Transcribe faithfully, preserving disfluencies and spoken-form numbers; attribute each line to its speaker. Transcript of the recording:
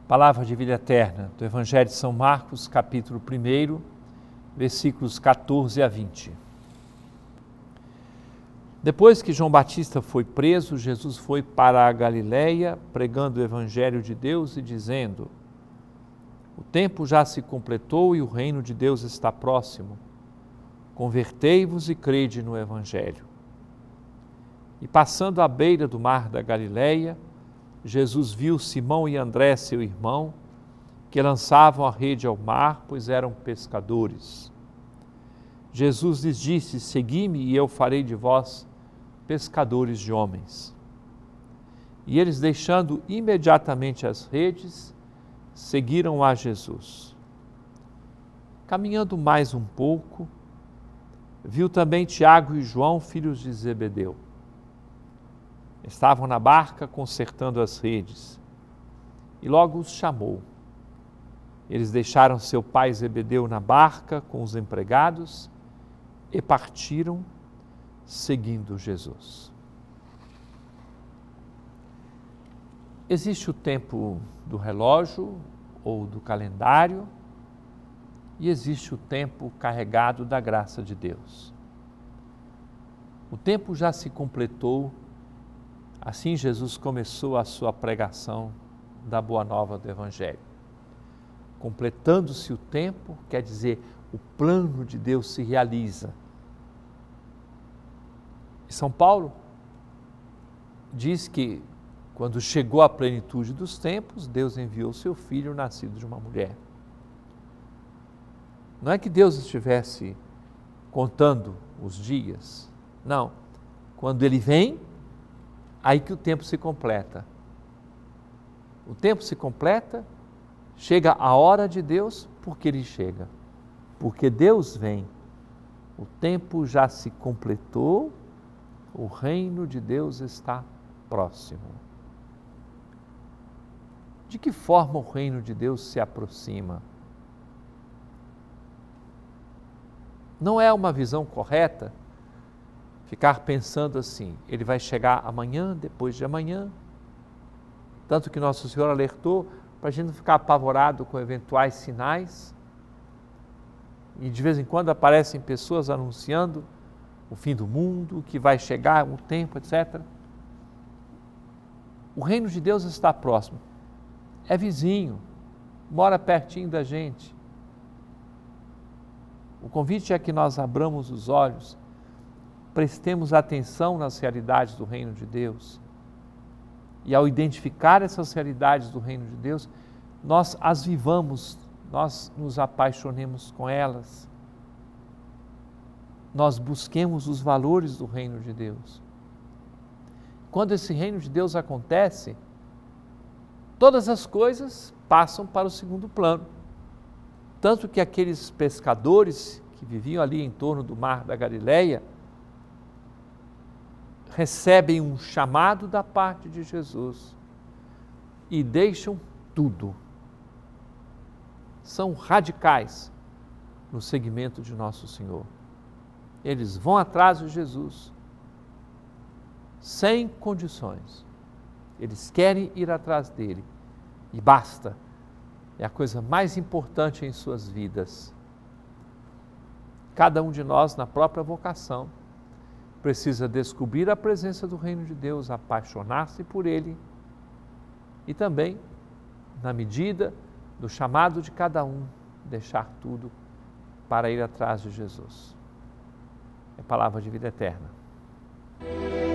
Speaker 1: Palavra de vida eterna do Evangelho de São Marcos, capítulo primeiro, versículos quatorze a vinte. Depois que João Batista foi preso, Jesus foi para a Galiléia, pregando o Evangelho de Deus e dizendo: o tempo já se completou e o reino de Deus está próximo. Convertei-vos e crede no Evangelho. E passando à beira do mar da Galiléia, Jesus viu Simão e André, seu irmão, que lançavam a rede ao mar, pois eram pescadores. Jesus lhes disse: segui-me e eu farei de vós pescadores de homens. E eles, deixando imediatamente as redes, seguiram a Jesus. Caminhando mais um pouco, viu também Tiago e João, filhos de Zebedeu. Estavam na barca consertando as redes, e logo os chamou. Eles deixaram seu pai Zebedeu na barca com os empregados e partiram, seguindo Jesus. Existe o tempo do relógio ou do calendário e existe o tempo carregado da graça de Deus. O tempo já se completou. Assim Jesus começou a sua pregação da Boa Nova do Evangelho. Completando-se o tempo, quer dizer, o plano de Deus se realiza. E São Paulo diz que, quando chegou a plenitude dos tempos, Deus enviou seu Filho, nascido de uma mulher. Não é que Deus estivesse contando os dias, não. Quando Ele vem, aí que o tempo se completa. O tempo se completa, chega a hora de Deus, porque Ele chega. Porque Deus vem. O tempo já se completou, o reino de Deus está próximo. De que forma o reino de Deus se aproxima? Não é uma visão correta ficar pensando assim: ele vai chegar amanhã, depois de amanhã. Tanto que Nosso Senhor alertou para a gente não ficar apavorado com eventuais sinais. E de vez em quando aparecem pessoas anunciando o fim do mundo, que vai chegar um tempo, etcétera. O reino de Deus está próximo. É vizinho, mora pertinho da gente. O convite é que nós abramos os olhos, prestemos atenção nas realidades do reino de Deus. E ao identificar essas realidades do reino de Deus, nós as vivamos, nós nos apaixonemos com elas. Nós busquemos os valores do reino de Deus. Quando esse reino de Deus acontece, todas as coisas passam para o segundo plano. Tanto que aqueles pescadores que viviam ali em torno do mar da Galiléia recebem um chamado da parte de Jesus e deixam tudo. São radicais no seguimento de Nosso Senhor. Eles vão atrás de Jesus sem condições. Eles querem ir atrás dele e basta. É a coisa mais importante em suas vidas. Cada um de nós, na própria vocação, precisa descobrir a presença do reino de Deus, apaixonar-se por ele e também, na medida do chamado de cada um, deixar tudo para ir atrás de Jesus. É palavra de vida eterna.